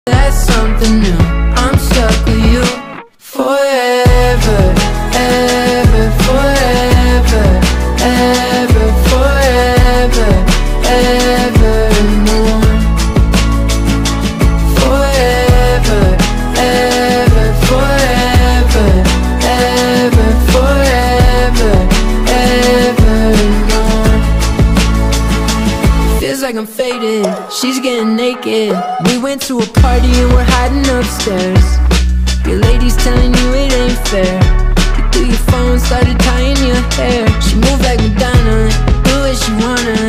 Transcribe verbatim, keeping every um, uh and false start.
That's something new. I'm stuck with you forever, ever, forever, ever, forever, evermore. Forever, ever, forever, ever, forever, evermore. Feels like I'm faded, she's getting naked. We went to a party and we're hiding upstairs. Your lady's telling you it ain't fair. You threw your phone, started tying your hair. She moved like Madonna, do what she wanna.